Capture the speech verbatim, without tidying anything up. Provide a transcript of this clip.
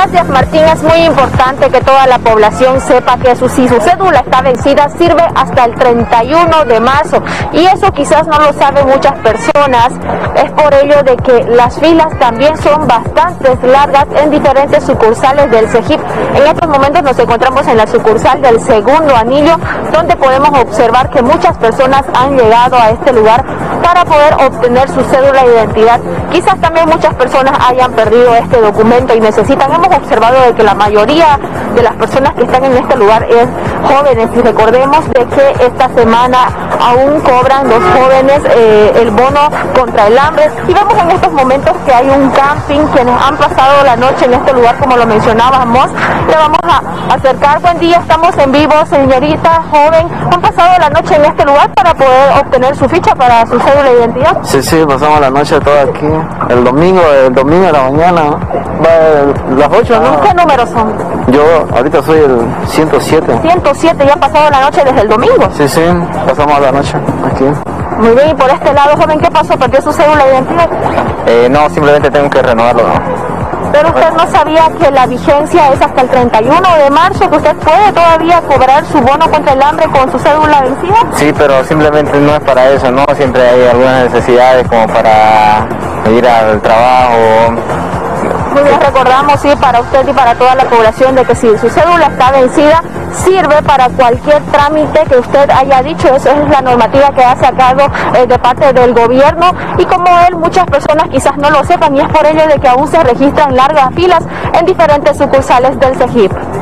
Gracias, Martín. Es muy importante que toda la población sepa que su, si su cédula está vencida sirve hasta el treinta y uno de marzo, y eso quizás no lo saben muchas personas. Es por ello de que las filas también son bastante largas en diferentes sucursales del CEGIP. En estos momentos nos encontramos en la sucursal del Segundo Anillo, donde podemos observar que muchas personas han llegado a este lugar para poder obtener su cédula de identidad. Quizás también muchas personas hayan perdido este documento y necesitan. Hemos observado de que la mayoría de las personas que están en este lugar es jóvenes, y recordemos de que esta semana aún cobran los jóvenes eh, el bono contra el hambre, y vemos en estos momentos que hay un camping, quienes han pasado la noche en este lugar, como lo mencionábamos. Le vamos a acercar. Buen día, estamos en vivo, señorita joven. ¿Han pasado la noche en este lugar para poder obtener su ficha para su cédula de identidad? Sí, sí, pasamos la noche toda aquí. El domingo, el domingo de la mañana, va las ocho, ¿no? ¿Qué números son? Yo ahorita soy el ciento siete. ciento siete, ¿ya han pasado la noche desde el domingo? Sí, sí, pasamos la noche aquí. Muy bien, y por este lado, joven, ¿qué pasó? ¿Perdió su cédula de identidad? Eh, no, simplemente tengo que renovarlo, ¿no? Pero usted no sabía que la vigencia es hasta el treinta y uno de marzo, que usted puede todavía cobrar su bono contra el hambre con su cédula vencida. Sí, pero simplemente no es para eso, ¿no? Siempre hay algunas necesidades como para ir al trabajo. Muy bien, recordamos, sí, para usted y para toda la población, de que si su cédula está vencida, sirve para cualquier trámite que usted haya dicho. Eso es la normativa que ha sacado eh, de parte del gobierno, y como él, muchas personas quizás no lo sepan, y es por ello de que aún se registran largas filas en diferentes sucursales del CEGIP.